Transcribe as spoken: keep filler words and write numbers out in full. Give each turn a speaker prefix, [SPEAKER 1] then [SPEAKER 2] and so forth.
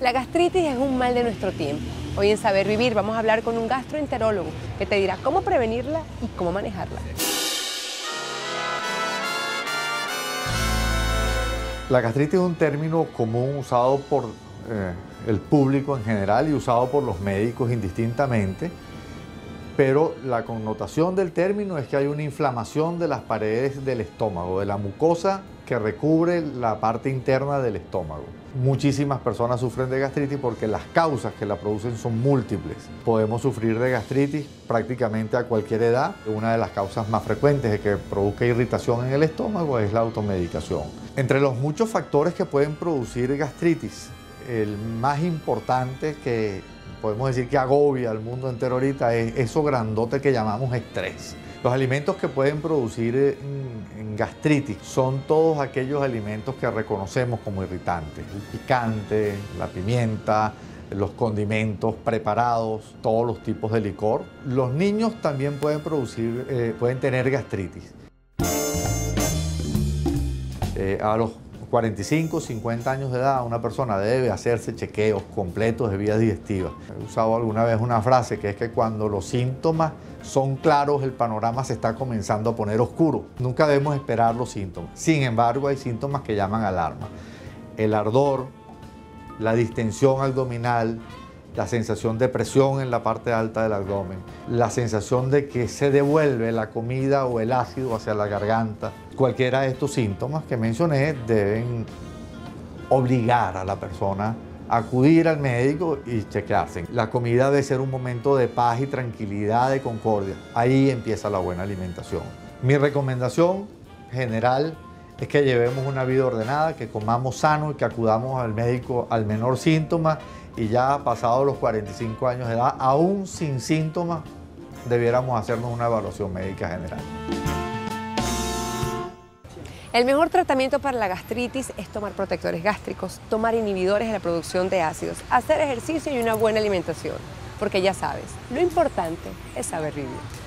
[SPEAKER 1] La gastritis es un mal de nuestro tiempo. Hoy en Saber Vivir vamos a hablar con un gastroenterólogo que te dirá cómo prevenirla y cómo manejarla.
[SPEAKER 2] La gastritis es un término común usado por eh, el público en general y usado por los médicos indistintamente, pero la connotación del término es que hay una inflamación de las paredes del estómago, de la mucosa que recubre la parte interna del estómago. Muchísimas personas sufren de gastritis porque las causas que la producen son múltiples. Podemos sufrir de gastritis prácticamente a cualquier edad. Una de las causas más frecuentes de que produzca irritación en el estómago es la automedicación. Entre los muchos factores que pueden producir gastritis, el más importante que podemos decir que agobia al mundo entero ahorita es eso grandote que llamamos estrés. Los alimentos que pueden producir en, en gastritis son todos aquellos alimentos que reconocemos como irritantes. El picante, la pimienta, los condimentos preparados, todos los tipos de licor. Los niños también pueden producir, eh, pueden tener gastritis. Eh, a los cuarenta y cinco, cincuenta años de edad, una persona debe hacerse chequeos completos de vías digestivas. He usado alguna vez una frase que es que cuando los síntomas son claros, el panorama se está comenzando a poner oscuro. Nunca debemos esperar los síntomas. Sin embargo, hay síntomas que llaman alarma. El ardor, la distensión abdominal, la sensación de presión en la parte alta del abdomen, la sensación de que se devuelve la comida o el ácido hacia la garganta. Cualquiera de estos síntomas que mencioné deben obligar a la persona a acudir al médico y chequearse. La comida debe ser un momento de paz y tranquilidad, de concordia. Ahí empieza la buena alimentación. Mi recomendación general es que llevemos una vida ordenada, que comamos sano y que acudamos al médico al menor síntoma, y ya pasados los cuarenta y cinco años de edad, aún sin síntomas, debiéramos hacernos una evaluación médica general.
[SPEAKER 1] El mejor tratamiento para la gastritis es tomar protectores gástricos, tomar inhibidores de la producción de ácidos, hacer ejercicio y una buena alimentación. Porque ya sabes, lo importante es saber vivir.